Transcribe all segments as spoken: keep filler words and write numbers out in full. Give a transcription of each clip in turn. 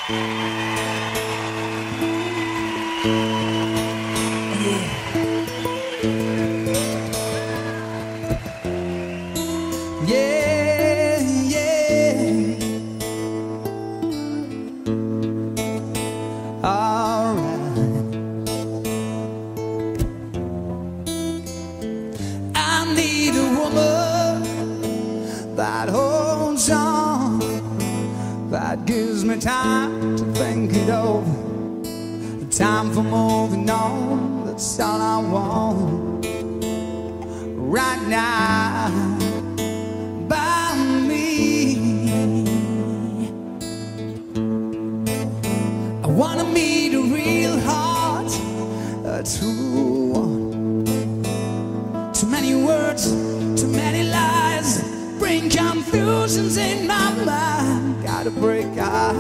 Yeah, yeah. All right. I need a woman that holds on, that gives me time to think it over. Time for moving on, that's all I want right now. By me, I wanna meet a real heart, a true one. Too many words, too many lies, bring confusions in my mind. Gotta break out,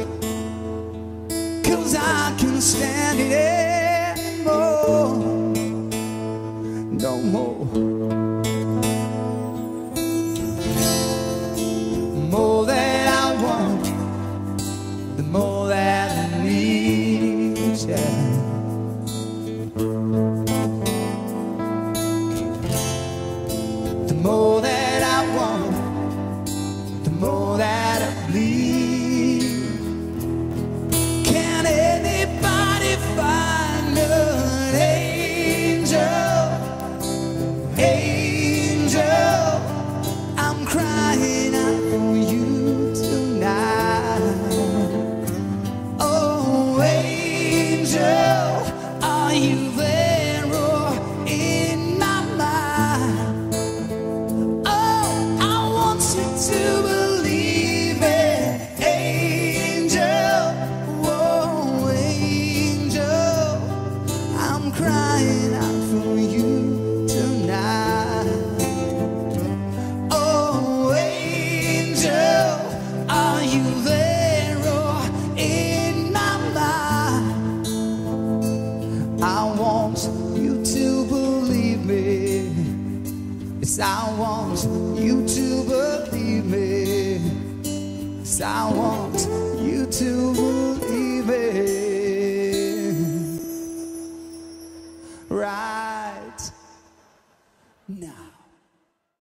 'cause I can't stand it anymore, no more. More that I want, the more that I need you. The more that I want, the more that I bleed. Can anybody find an angel? Angel, I'm crying out for you tonight. Oh, angel, are you there or in my mind? Oh, I want you to believe it, angel. Oh, angel, I'm crying out for you tonight. Oh, angel, are you there or in my mind? I want you to believe me. Yes, I want you to believe me. Yes, I want you to believe me.